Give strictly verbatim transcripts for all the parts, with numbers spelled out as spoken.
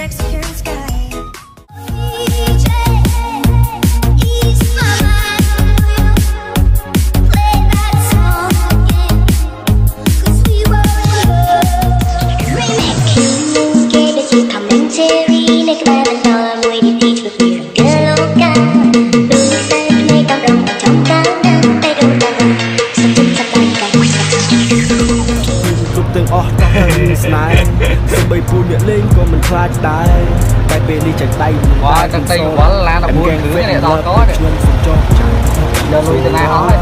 Bay phu nhận lên còn mình pha đá tay bên đi chạy tay qua chân tay quá là nó buồn thứ này to có đấy giờ lui từ này hỏi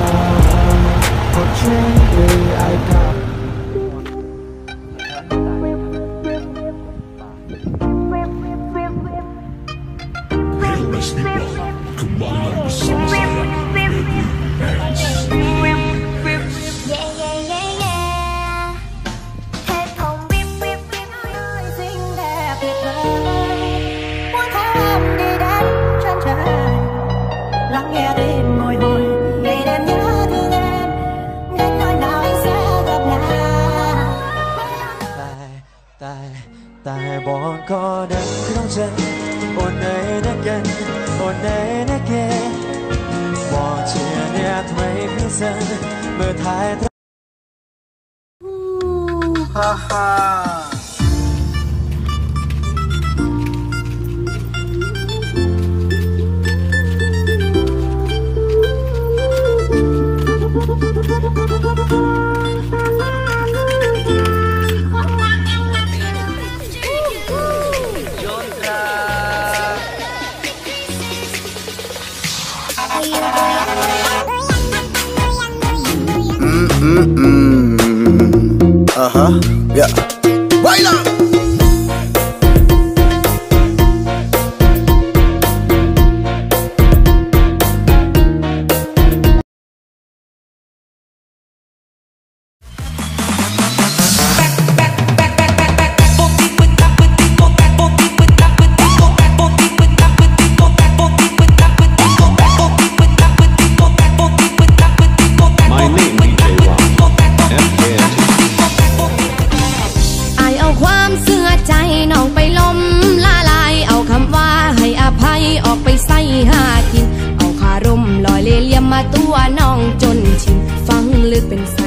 tại bọn có đang không chân ôn này đã gần ôn này đã kia bọn chia nè thấy phía sân mưa thái ha ha Mm, mm, mm. Uh-huh, yeah. Baila! ตัวน้องจนชินฟังลึกเป็น